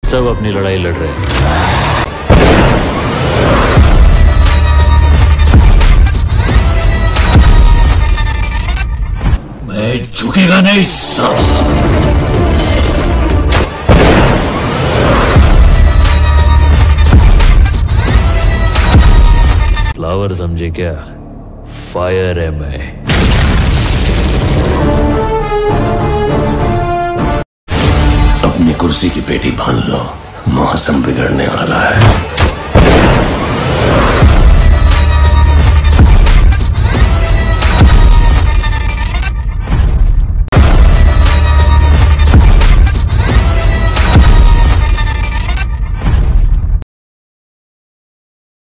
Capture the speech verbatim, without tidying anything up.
सब अपनी लड़ाई लड़ रहे हैं। मैं झुकेगा नहीं साला। फ्लावर समझे क्या? फायर है मैं। अपनी कुर्सी की पेटी बांध लो, मौसम बिगड़ने वाला है।